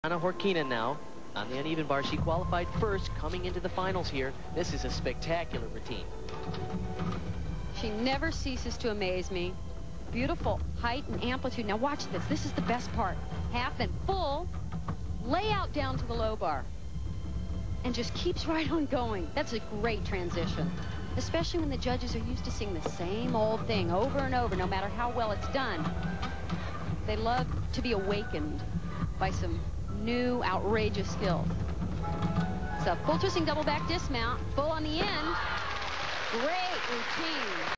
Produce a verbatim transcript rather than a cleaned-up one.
Ana Horquina now on the uneven bar. She qualified first coming into the finals here. This is a spectacular routine. She never ceases to amaze me. Beautiful height and amplitude. Now watch this. This is the best part. Half and full layout down to the low bar. And just keeps right on going. That's a great transition. Especially when the judges are used to seeing the same old thing over and over, no matter how well it's done. They love to be awakened by some new, outrageous skills. It's a full twisting double back dismount, full on the end. Great routine.